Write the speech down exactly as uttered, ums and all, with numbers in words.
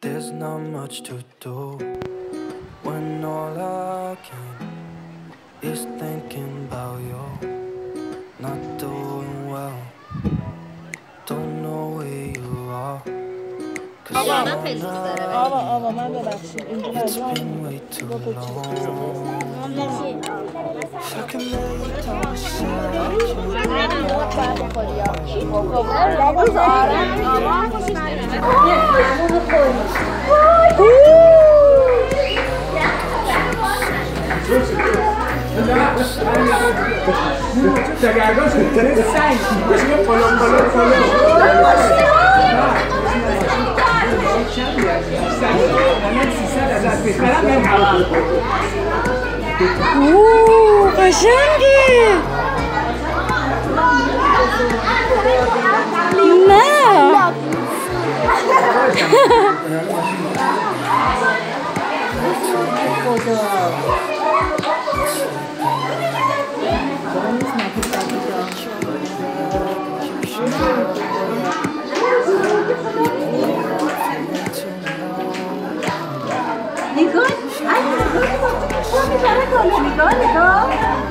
There's not much to do when all I can is thinking about you. Not doing well, don't know where you are. آبا آبا من ببخشید اینجا It's been way too long. I can lay down اوه قشنگه نه نگاه نگاه نگاه نگاه